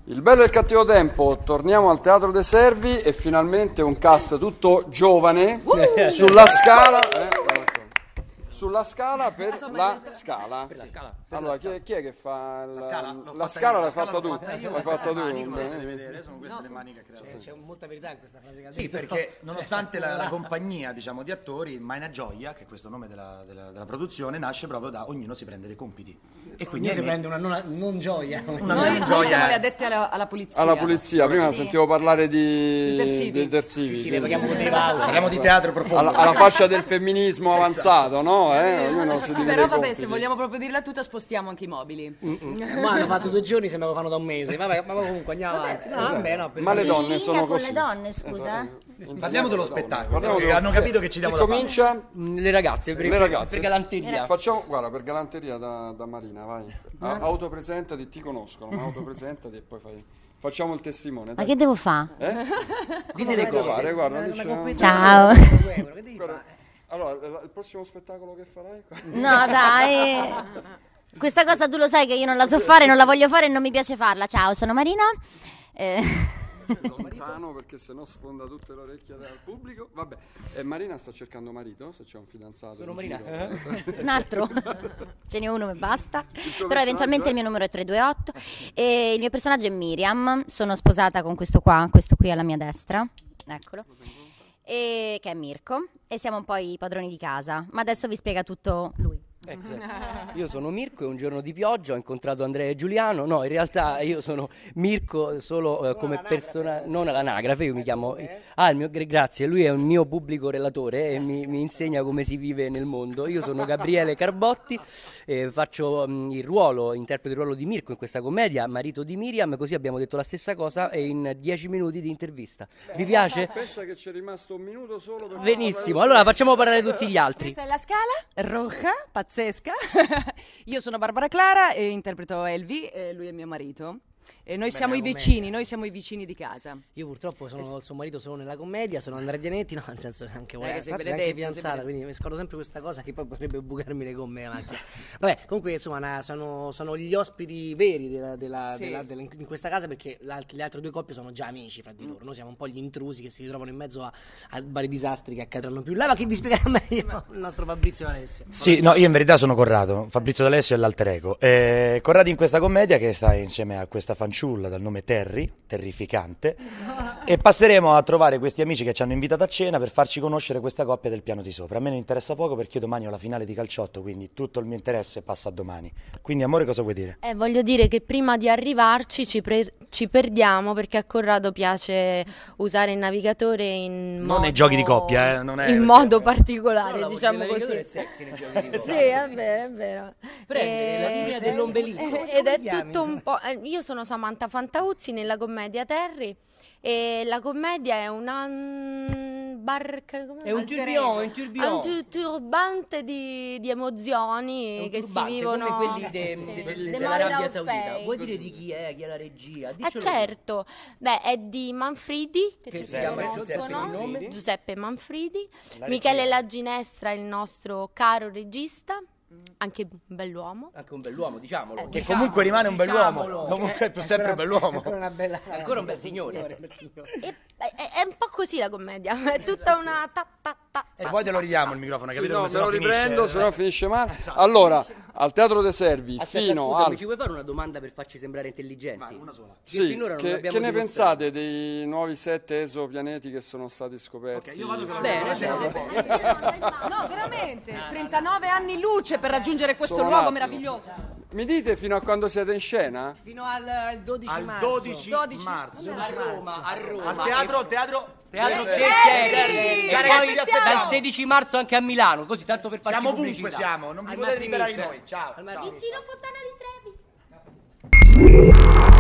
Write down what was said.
Il bello e il cattivo tempo, torniamo al Teatro dei Servi e finalmente un cast tutto giovane sulla scala per la scala. Allora, chi è che fa la scala? L'hai fatta tu? L'hai fatta tu? Vedere, sono queste le mani che creano. C'è molta verità in questa frase. Sì, perché nonostante la compagnia, diciamo, di attori, Maina Gioia, che è questo nome della produzione, nasce proprio da ognuno si prende dei compiti. E quindi si prende una non gioia. Noi siamo le addette alla polizia. Alla polizia, prima sentivo parlare di detersivi. Sì, le paghiamo con dei voucher. parliamo di teatro profondo. Alla faccia del femminismo avanzato, no? Ognuno si divide però i vabbè, compiti. se vogliamo proprio dirla tutta, spostiamo anche i mobili. Ma hanno fatto 2 giorni, sembra che lo fanno da un mese. Vabbè, ma comunque andiamo avanti. No, vabbè, no, Ma le donne sono con così. le donne, scusa. Parliamo dello spettacolo, Parliamo perché hanno capito che ci diamo da fare. comincia? Le ragazze, per galanteria. Facciamo, guarda, per galanteria da Marina, vai. Autopresentati, ti conoscono, ma autopresentati e poi facciamo il testimone. Ma che devo fare? Dite le cose. Guarda, Ciao. allora, il prossimo spettacolo che farai? No, dai. Questa cosa tu lo sai che io non la so fare, non la voglio fare e non mi piace farla. Ciao, sono Marina. Lontano perché sennò sfonda tutte le orecchie del pubblico. Vabbè, Marina sta cercando marito, se c'è un fidanzato. Sono in Marina. giro. Un altro. Ce n'è uno e basta. personaggio Però eventualmente è? il mio numero è 328 e il mio personaggio è Miriam. Sono sposata con questo qui alla mia destra. Eccolo. E che è Mirko e siamo un po' i padroni di casa, ma adesso vi spiega tutto lui. Io sono Mirko e un giorno di pioggia ho incontrato Andrea e Giuliano. No, in realtà io sono Mirko solo come persona, non all'anagrafe, io mi chiamo... grazie, lui è un mio pubblico relatore e mi insegna come si vive nel mondo. Io sono Gabriele Carbotti, faccio interpreto il ruolo di Mirko in questa commedia, marito di Miriam, così abbiamo detto la stessa cosa e in 10 minuti di intervista. Vi piace? Pensa che c'è rimasto un minuto solo per Benissimo, allora facciamo parlare tutti gli altri. Questa è la scala, roja, pazzesca. Io sono Barbara Clara e interpreto Elvi, e lui è mio marito. E noi siamo i vicini di casa. Io purtroppo sono il suo marito solo nella commedia, sono Andrea Gianetti, no, nel senso che anche sei anche benedetto, fidanzata, quindi mi scordo sempre questa cosa che poi potrebbe bucarmi le gomme davanti. Vabbè, comunque insomma sono gli ospiti veri in questa casa perché le altre 2 coppie sono già amici fra di loro. Noi siamo un po' gli intrusi che si ritrovano in mezzo a vari disastri che accadranno più là, ma chi vi spiegherà meglio? Il nostro Fabrizio D'Alessio. Sì, no, io in verità sono Corrado, Fabrizio D'Alessio è l'alter ego. Corrado in questa commedia che sta insieme a questa fanciulla dal nome terrificante, e passeremo a trovare questi amici che ci hanno invitato a cena per farci conoscere questa coppia del piano di sopra. A me ne interessa poco perché io domani ho la finale di calciotto, quindi tutto il mio interesse passa a domani. Quindi amore, cosa vuoi dire? Voglio dire che prima di arrivarci ci perdiamo perché a Corrado piace usare il navigatore Non nei giochi di coppia, non è... in modo particolare, No, diciamo così. È sexy nei giochi di Sì, è vero. Prendere la linea dell'ombelico. Ed è tutto un po'. Io sono Samantha Fantauzzi nella commedia Terry e la commedia è una barca. È un tourbillon. È un turbante di emozioni che si vivono. Come quelli dell'Arabia Saudita. Vuoi dire di chi è? Chi è la regia? Certo, beh, è di Manfridi, che si tutti chiama conoscono, Giuseppe Manfridi, La Michele regia. La Ginestra, il nostro caro regista, anche un bell'uomo. Anche un bell'uomo, diciamolo. Che comunque rimane un bell'uomo, Diciamolo. comunque è sempre un bell'uomo. Ancora un bel signore. È un po' così la commedia, è tutta una Se vuoi te lo ridiamo il microfono, Sì, capito? no, Come me lo sennò riprendo, finisce. se no finisce male. Allora, al Teatro dei Servi, Aspetta, fino scusami, al... ci vuoi fare una domanda per farci sembrare intelligenti? Vai, una sola. Sì, finora non che abbiamo ne dimostrato. pensate dei nuovi 7 esopianeti che sono stati scoperti? Ok, io vado con la Bene, No, veramente, 39 anni luce per raggiungere questo Sono luogo un attimo. meraviglioso. Mi dite fino a quando siete in scena? Fino al 12 marzo. 12 12 marzo. A Roma. Al teatro. Teatro Servi! Servi. Ci E poi aspettiamo! dal 16 marzo anche a Milano, così tanto per farci Siamo ovunque, pubblicità. siamo, non vi Al potete liberare di Martinit. noi. Ciao. Al Martinit. Vicino Fontana di Trevi.